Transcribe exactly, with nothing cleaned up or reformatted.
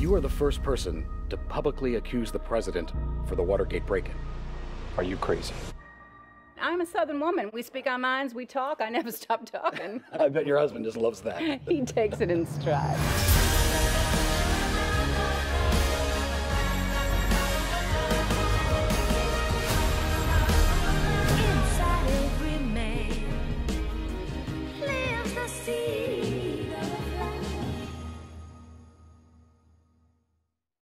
You are the first person to publicly accuse the president for the Watergate break-in. Are you crazy? I'm a Southern woman. We speak our minds, we talk. I never stop talking. I bet your husband just loves that. He takes it in stride.